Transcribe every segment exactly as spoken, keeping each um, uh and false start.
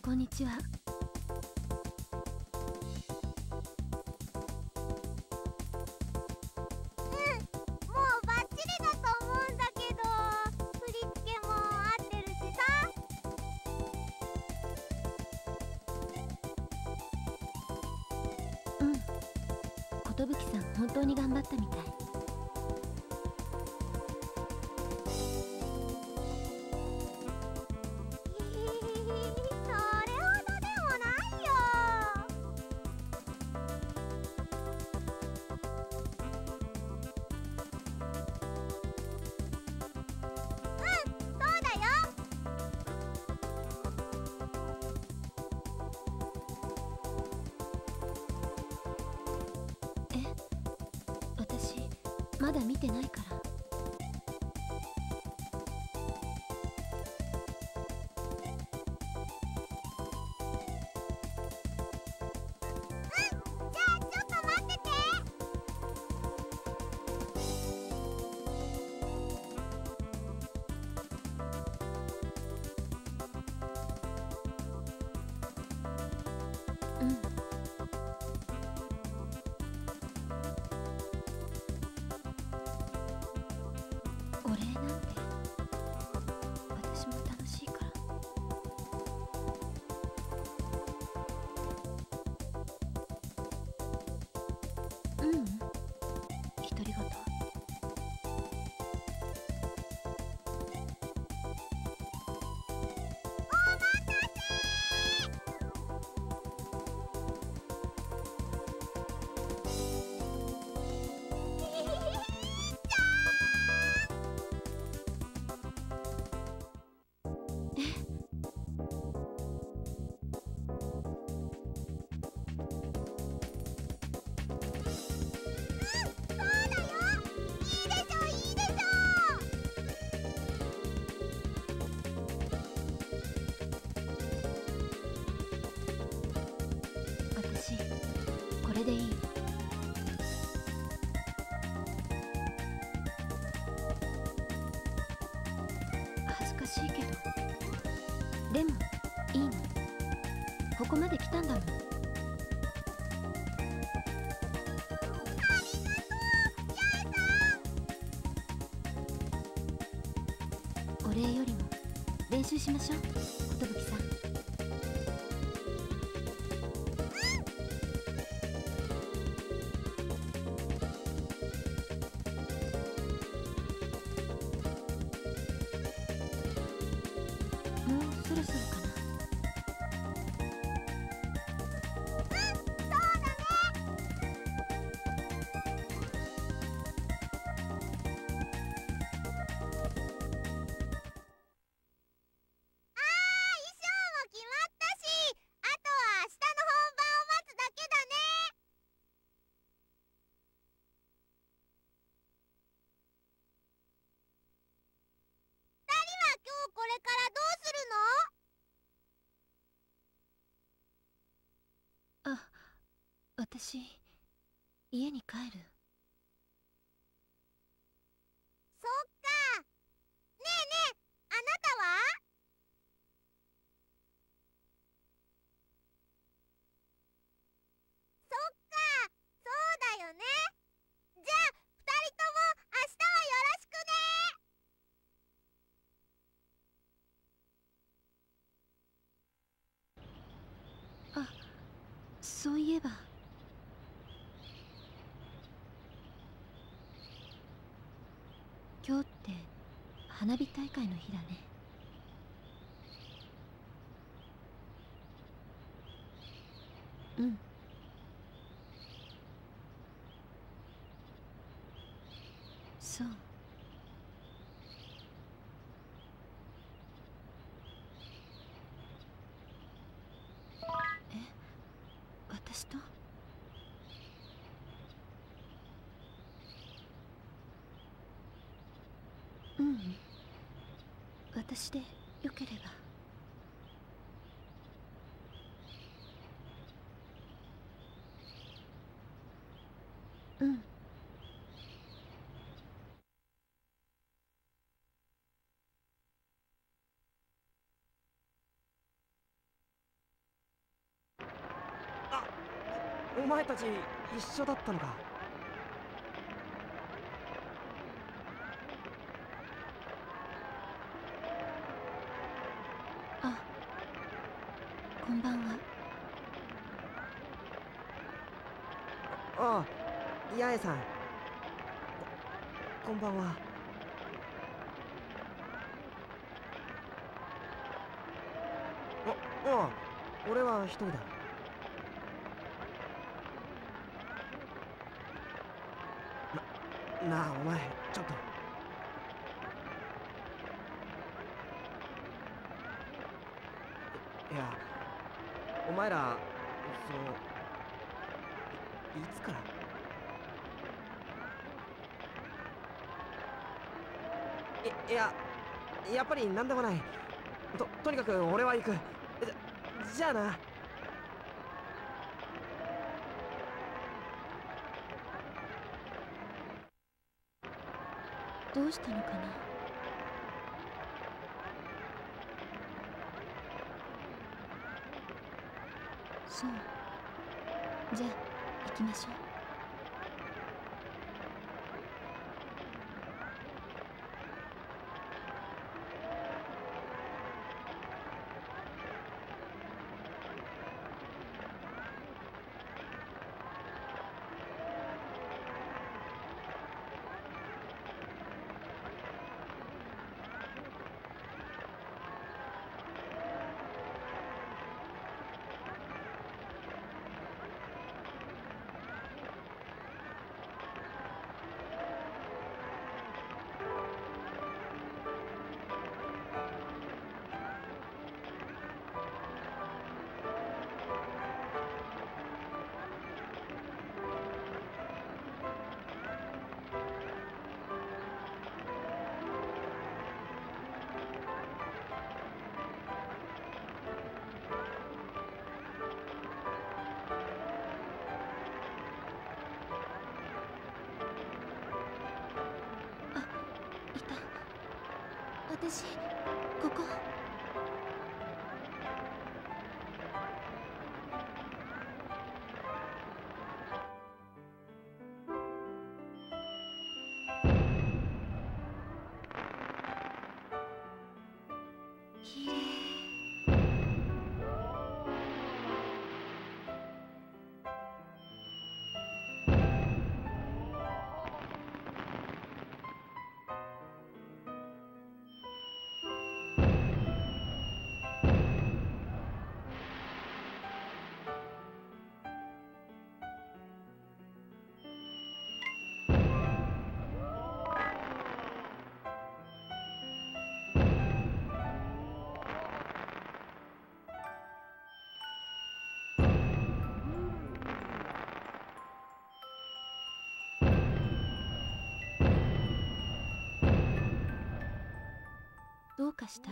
こんにちは。 うん、もうバッチリだと思うんだけど、振り付けも合ってるしさ。 うん、寿さん本当に頑張ったみたい。まだ見てないから。 うん、じゃあちょっと待ってて。 うん。お礼なんて私も楽しいから。ううん、独り言。私これでいい。恥ずかしいけど、でもいいの。ここまで来たんだもん。お礼よりも練習しましょう、寿さん。もうそろそろかな。 これからどうするの？ あ、私家に帰る。 そっか。ねえねえ、あなたは？そっか、そうだよね。じゃあふたりとも明日はよろしくね。 あ、そういえば今日って花火大会の日だね。うん。そう。え、私と？ううん、私でよければ。うん。 お前たち一緒だったのか。 あ、こんばんは。 ああ、八重さん。こ、こんばんは。あ、ああ、俺は一人だ。な、なあお前、ちょっと。いや、お前ら、その、い、いつから？い、いや、やっぱりなんでもない。と、とにかく俺は行く。じゃ、じゃあな。 どうしたのかな。そう。じゃあ行きましょう。私、ここ。きれい。どうかした？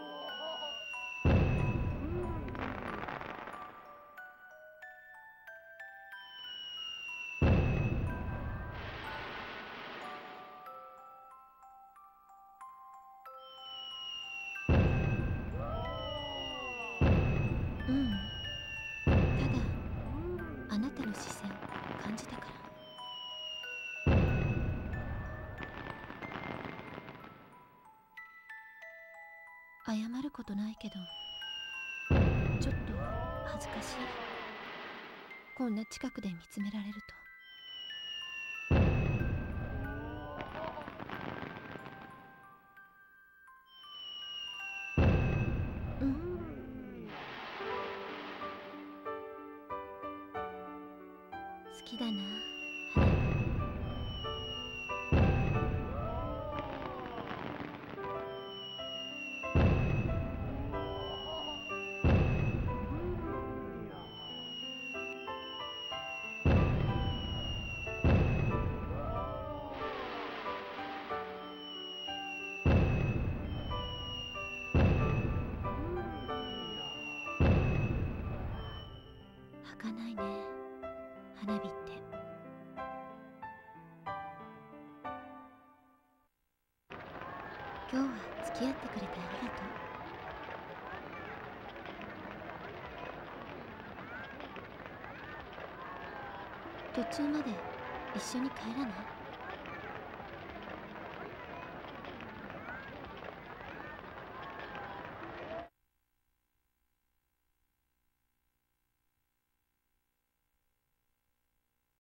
うん。ただ、あなたの視線感じたから。謝ることないけど、ちょっと恥ずかしい。こんな近くで見つめられると。うん。好きだな、花火。儚いね、花火って。今日は付き合ってくれてありがとう。 途中まで一緒に帰らない？